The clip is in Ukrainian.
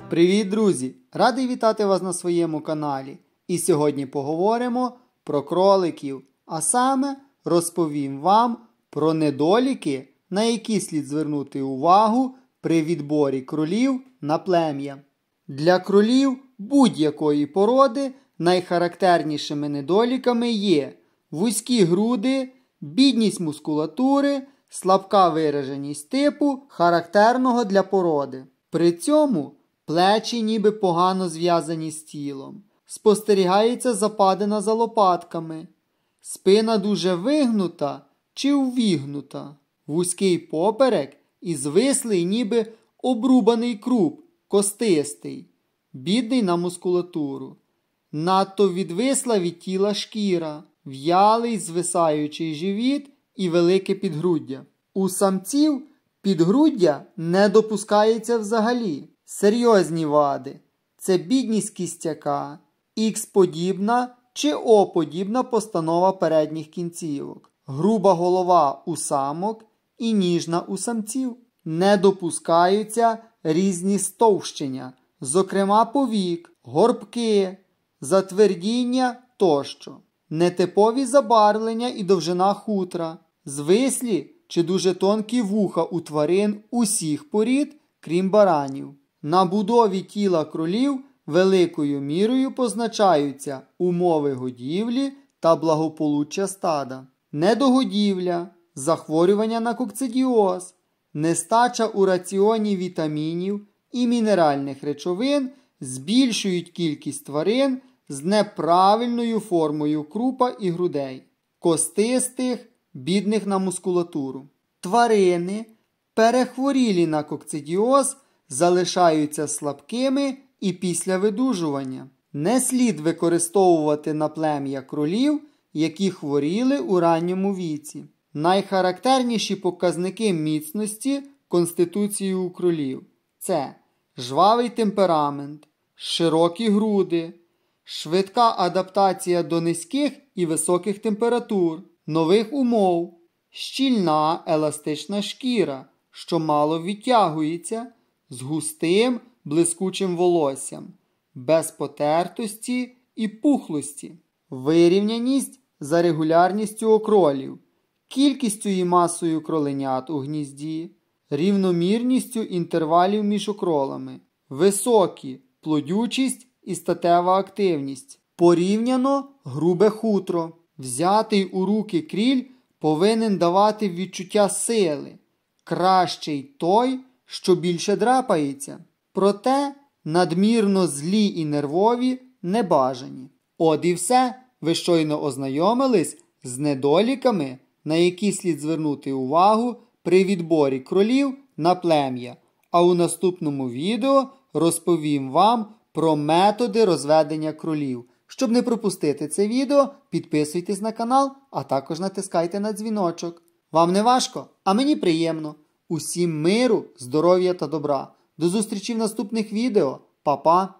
Привіт, друзі! Радий вітати вас на своєму каналі. І сьогодні поговоримо про кроликів, а саме розповім вам про недоліки, на які слід звернути увагу при відборі кролів на плем'я. Для кролів будь-якої породи найхарактернішими недоліками є вузькі груди, бідність мускулатури, слабка вираженість типу, характерного для породи. При цьому плечі ніби погано зв'язані з тілом. Спостерігається западина за лопатками. Спина дуже вигнута чи увігнута. Вузький поперек і звислий ніби обрубаний круп, костистий, бідний на мускулатуру. Надто відвисла від тіла шкіра, в'ялий звисаючий живіт і велике підгруддя. У самців підгруддя не допускається взагалі. Серйозні вади – це бідність кістяка, Х-подібна чи О-подібна постанова передніх кінцівок, груба голова у самок і ніжна у самців. Не допускаються різні стовщення, зокрема повік, горбки, затвердіння тощо. Нетипові забарвлення і довжина хутра, звислі чи дуже тонкі вуха у тварин усіх порід, крім баранів. На будові тіла кролів великою мірою позначаються умови годівлі та благополуччя стада. Недогодівля, захворювання на кокцидіоз, нестача у раціоні вітамінів і мінеральних речовин збільшують кількість тварин з неправильною формою крупа і грудей, костистих, бідних на мускулатуру. Тварини, перехворілі на кокцидіоз, залишаються слабкими і після видужування. Не слід використовувати на плем'я кролів, які хворіли у ранньому віці. Найхарактерніші показники міцності конституції у кролів – це жвавий темперамент, широкі груди, швидка адаптація до низьких і високих температур, нових умов, щільна еластична шкіра, що мало відтягується, з густим блискучим волоссям, без потертості і пухлості, вирівняність за регулярністю окролів, кількістю і масою кроленят у гнізді, рівномірністю інтервалів між окролами, високі плодючість і статева активність, порівняно грубе хутро. Взятий у руки кріль повинен давати відчуття сили, кращий той, що більше драпається. Проте надмірно злі і нервові небажані. От і все, ви щойно ознайомились з недоліками, на які слід звернути увагу при відборі кролів на плем'я. А у наступному відео розповім вам про методи розведення кролів. Щоб не пропустити це відео, підписуйтесь на канал, а також натискайте на дзвіночок. Вам не важко, а мені приємно. Усім миру, здоров'я та добра. До зустрічі в наступних відео. Па-па!